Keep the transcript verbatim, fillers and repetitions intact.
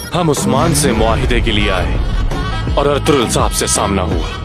हम उस्मान से मुआहिदे के लिए आए और अर्तुगरुल साहब से सामना हुआ।